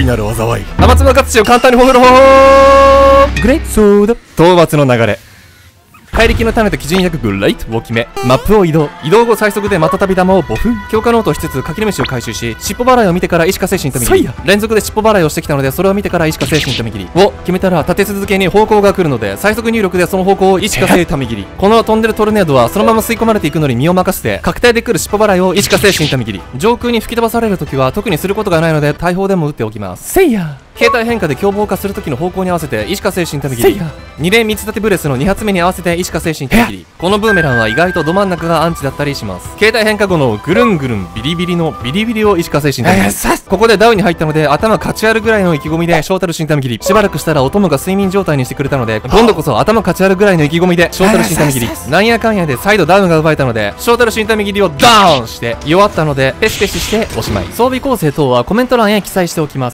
いなる災い。天津の勝ちを簡単にほぐる方法。グレートソード。討伐の流れ。怪力の種と基準役グレイトを決め、マップを移動後最速でまたたび玉を5分強化ノートをしつつかきり飯を回収し、尻尾払いを見てから石か精神と右連続で尻尾払いをしてきたので、それを見てから石か精神と右を決めたら立て続けに方向が来るので、最速入力でその方向を石か精神と右。この飛んでるトルネードはそのまま吸い込まれていくのに身を任せて、確定で来る尻尾払いを石か精神と右。上空に吹き飛ばされるときは特にすることがないので大砲でも撃っておきます。せいや形態変化で凶暴化する時の方向に合わせて石か精神と右。2連三つ立てブレスの2発目に合わせて石か精神と右。このブーメランは意外とど真ん中がアンチだったりします。形態変化後のぐるんぐるんビリビリのビリビリを石か精神と右。ここでダウンに入ったので頭勝ちあるぐらいの意気込みでショータルシンタミギリ。しばらくしたらお供が睡眠状態にしてくれたので、今度こそ頭勝ちあるぐらいの意気込みでショータルシンタミギリ。なんやかんやで再度ダウンが奪えたので、ショータルシンタミギリをダウンして弱ったのでペシペシしておしまい。装備構成等はコメント欄へ記載しておきます。